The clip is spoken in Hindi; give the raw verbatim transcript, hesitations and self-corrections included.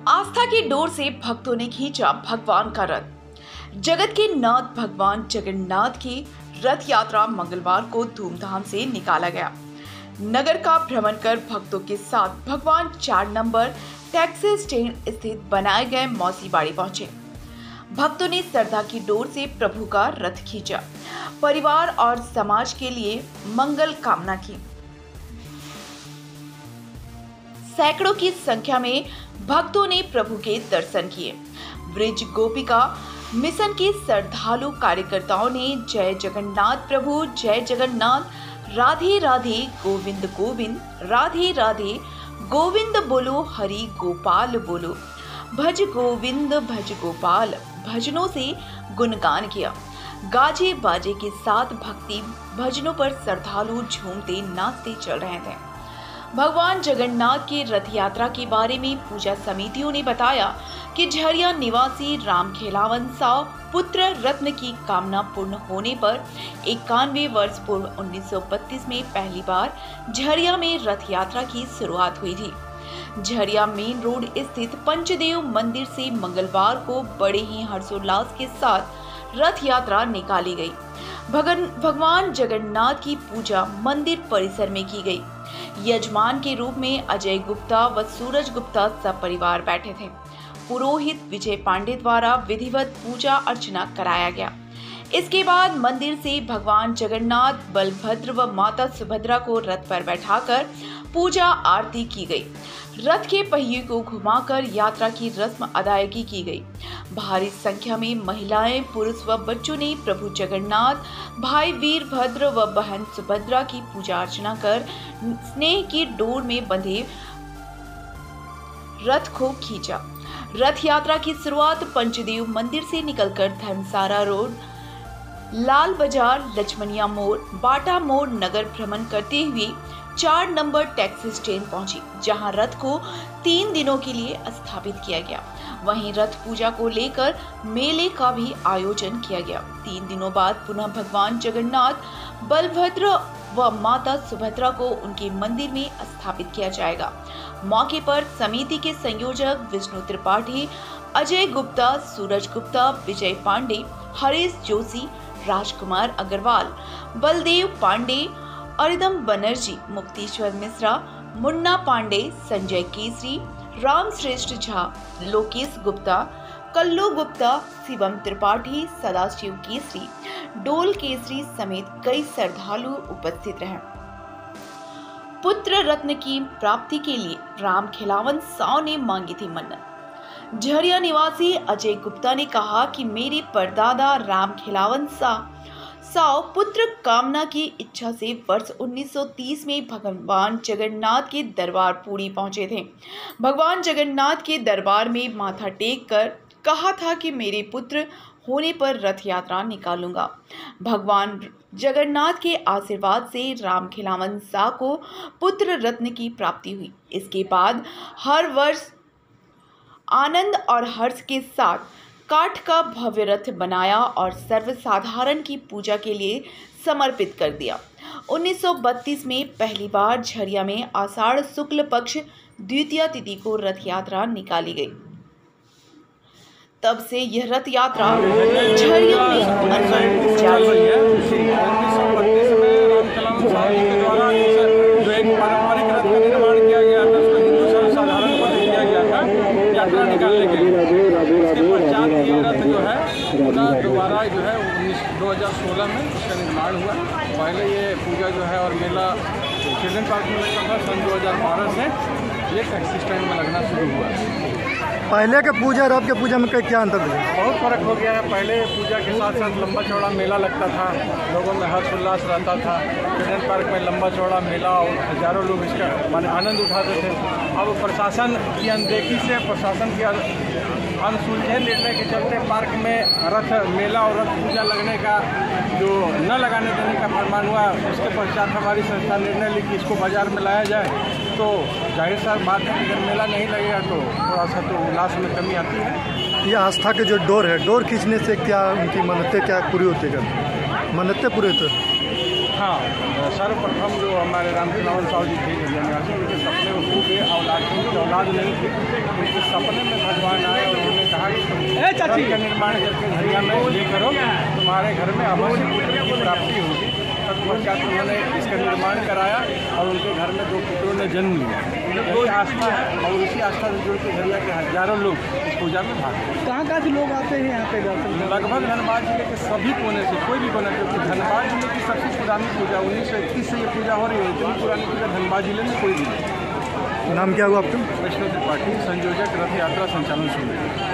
आस्था की डोर से भक्तों ने खींचा भगवान का रथ। जगत के नाथ भगवान जगन्नाथ की रथ यात्रा मंगलवार को धूमधाम से निकाला गया। नगर का भ्रमण कर भक्तों के साथ भगवान चार नंबर टैक्सी स्टैंड स्थित बनाए गए मौसी बाड़ी पहुंचे। भक्तों ने श्रद्धा की डोर से प्रभु का रथ खींचा, परिवार और समाज के लिए मंगल कामना की। सैकड़ों की संख्या में भक्तों ने प्रभु के दर्शन किए। ब्रिज गोपिका मिशन के श्रद्धालु कार्यकर्ताओं ने जय जगन्नाथ प्रभु जय जगन्नाथ, राधे राधे गोविंद गोविंद, राधे राधे गोविंद बोलो, हरि गोपाल बोलो, भज गोविंद भज गोपाल भजनों से गुणगान किया। गाजे बाजे के साथ भक्ति भजनों पर श्रद्धालु झूमते नाचते चल रहे थे। भगवान जगन्नाथ की रथ यात्रा के बारे में पूजा समितियों ने बताया कि झरिया निवासी राम खेलावन साव पुत्र रत्न की कामना पूर्ण होने पर इक्यानवे वर्ष पूर्व उन्नीस सौ बत्तीस में पहली बार झरिया में रथ यात्रा की शुरुआत हुई थी। झरिया मेन रोड स्थित पंचदेव मंदिर से मंगलवार को बड़े ही हर्षोल्लास के साथ रथ यात्रा निकाली गई। भगन भगवान जगन्नाथ की पूजा मंदिर परिसर में की गई। यजमान के रूप में अजय गुप्ता व सूरज गुप्ता सब परिवार बैठे थे। पुरोहित विजय पांडे द्वारा विधिवत पूजा अर्चना कराया गया। इसके बाद मंदिर से भगवान जगन्नाथ, बलभद्र व माता सुभद्रा को रथ पर बैठाकर पूजा आरती की गई। रथ के पहिए को घुमाकर यात्रा की रस्म अदायगी की गई। भारी संख्या में महिलाएं, पुरुष व बच्चों ने प्रभु जगन्नाथ, भाई वीरभद्र व बहन सुभद्रा की पूजा अर्चना कर स्नेह की डोर में बंधे रथ को खींचा। रथ यात्रा की शुरुआत पंचदेव मंदिर से निकलकर धर्मशाला रोड, लाल बाजार, लक्ष्मणिया मोड़, बाटा मोड़ नगर भ्रमण करते हुए चार नंबर टैक्सी स्टैंड पहुंची, जहां रथ को तीन दिनों के लिए स्थापित किया गया। वहीं रथ पूजा को लेकर मेले का भी आयोजन किया गया। तीन दिनों बाद पुनः भगवान जगन्नाथ, बलभद्र व माता सुभद्रा को उनके मंदिर में स्थापित किया जाएगा। मौके पर समिति के संयोजक विष्णु त्रिपाठी, अजय गुप्ता, सूरज गुप्ता, विजय पांडे, हरीश जोशी, राजकुमार अग्रवाल, बलदेव पांडे, अरिदम बनर्जी, मुक्तेश्वर मिश्रा, मुन्ना पांडे, संजय केसरी, राम श्रेष्ठ झा, लोकेश गुप्ता, कल्लू गुप्ता, शिवम त्रिपाठी, सदाशिव केसरी, डोल केसरी समेत कई श्रद्धालु उपस्थित रहे। पुत्र रत्न की प्राप्ति के लिए राम खिलावन साव ने मांगी थी मन्नत। झरिया निवासी अजय गुप्ता ने कहा कि मेरे परदादा राम खिलावन साव साव पुत्र कामना की इच्छा से वर्ष उन्नीस सौ तीस में भगवान जगन्नाथ के दरबार पुरी पहुंचे थे। भगवान जगन्नाथ के दरबार में माथा टेक कर कहा था कि मेरे पुत्र होने पर रथ यात्रा निकालूंगा। भगवान जगन्नाथ के आशीर्वाद से राम खिलावन साह को पुत्र रत्न की प्राप्ति हुई। इसके बाद हर वर्ष आनंद और हर्ष के साथ काठ का भव्य रथ बनाया और सर्वसाधारण की पूजा के लिए समर्पित कर दिया। उन्नीस सौ बत्तीस में पहली बार झरिया में आषाढ़ शुक्ल पक्ष द्वितीया तिथि को रथ यात्रा निकाली गई। तब से यह रथ यात्रा झरिया में अनवरत जारी है। उन्नीस सौ बत्तीस में राम खिलावन साहब के द्वारा जो एक पारंपरिक रथ का निर्माण किया गया था, उसको हिंदू सर्वसाधारण को दिया गया था यात्रा निकालने के लिए। उसके पश्चात ये रथ जो है पुनः दोबारा जो है उन्नीस दो हज़ार सोलह में उसका निर्माण हुआ। पहले ये पूजा जो है और मेला चिल्ड्रन पार्क में लगता था। सन दो हज़ार बारह से ये टैक्सी स्टैंड में लगना शुरू हुआ। पहले के पूजा और अब के पूजा में क्या अंतर है? बहुत फर्क हो गया है। पहले पूजा के साथ साथ लंबा चौड़ा मेला लगता था, लोगों में हर्ष उल्लास रहता था। चिल्ड्रन पार्क में लंबा चौड़ा मेला और हजारों लोग इसका माने आनंद उठाते थे। अब प्रशासन की अनदेखी से, प्रशासन की अनसुलझे निर्णय के चलते पार्क में रथ मेला और रथ पूजा लगने का जो न लगाने देने का फरमान हुआ, उसके पश्चात हमारी संस्था निर्णय ली कि इसको बाजार में लाया जाए। तो जाहिर सा बात है, अगर मेला नहीं लगेगा तो थोड़ा सा तो उल्लास में कमी आती है। ये आस्था के जो डोर है, डोर खींचने से क्या उनकी मन्नतें क्या पूरी होती है? मन्नतें पूरी होती है। हाँ, सर्वप्रथम जो हमारे रामचंद्र साहू जी थे जलिया निवासी, उनके सपने में खूब औलाद थे, उनकी औलाद नहीं थी। उनके सपने में भगवान आए और उन्होंने कहा कि घर का निर्माण करके झरिया में ये करो, तुम्हारे घर में अवश्य पुत्र की प्राप्ति होगी। तत्पश्चात उन्होंने इसका निर्माण कराया और उनके घर में दो पुत्रों ने जन्म लिया। यही आस्था है और उसी आस्था से जुड़ के झरिया के हजारों लोग इस पूजा में भाग लेते हैं। कहाँ कहाँ से लोग आते हैं यहाँ पे दर्शन? लगभग धनबाद जिले के सभी कोने से, कोई भी कोने, क्योंकि धनबाद जिले की सबसे पुरानी पूजा उन्नीस सौ इक्कीस से ये पूजा हो रही है। इतनी पुरानी पूजा धनबाद जिले में कोई नहीं। नाम क्या हुआ आपका? वैष्णव त्रिपाठी, संयोजक, रथ यात्रा संचालन समिति।